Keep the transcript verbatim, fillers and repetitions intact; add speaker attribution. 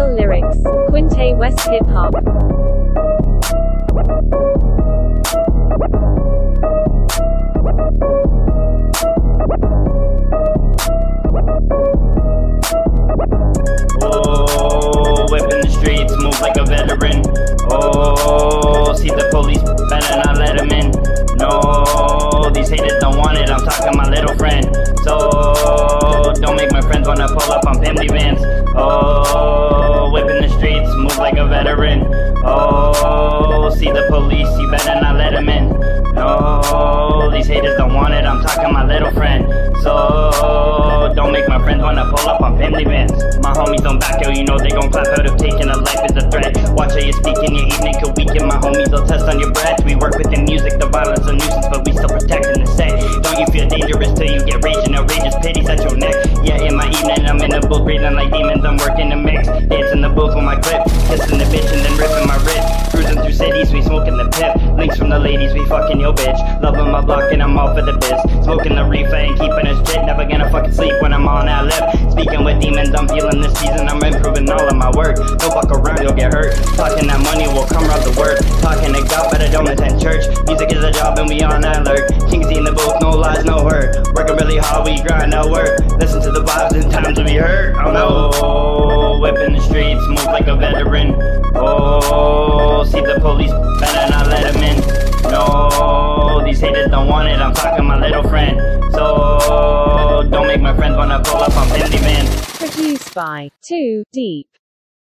Speaker 1: Original lyrics. Quinte West Hip Hop.
Speaker 2: Oh, whipping the streets, move like a veteran. Oh, see the police, better not let them in. No, these haters don't want it, I'm talking my little friend. So, don't make my friends wanna pull up on family vans. Oh, whipping the streets, move like a veteran. Oh, see the police, you better not let them in. No, these haters don't want it, I'm talking my little friend. So, don't make my friends wanna pull up on family vans. My homies don't back out, you know they gon' clap out if taking a life is a threat. Watch how you speak in your evening could weaken my homies, they'll test on your breath. We work within music, the violence a nuisance, but we still protecting the set. Don't you feel dangerous till you get raging, outrageous pities at your neck. Yeah, in my evening, I'm in the booth, breathing like demons, I'm working the mix. Dancing the booth with my clip, kissing the bitch and then ripping my wrist. Cruising through cities, we smoking the pip. Links from the ladies, we fucking yo bitch. Loving my block and I'm all for the biz. Smoking the reefer and keeping us shit. Never gonna fucking sleep when I'm on that lip. Speaking with demons, I'm feeling this season. I'm improving all of my work. Don't fuck around, you'll get hurt. Talking that money will come round the word. Talking to God, but I don't attend church. Music is a job and we on alert. Kings in the booth, no lies, no hurt. Working really hard, we grind no work. Listen to the vibes in times to be hurt. Oh no, whipping the streets, move like a veteran. Oh, see the police, better not let them in. No, these haters don't want it, I'm talking my little friend. So, don't make my friends wanna pull up on family vans.
Speaker 1: Produced by Too Deep.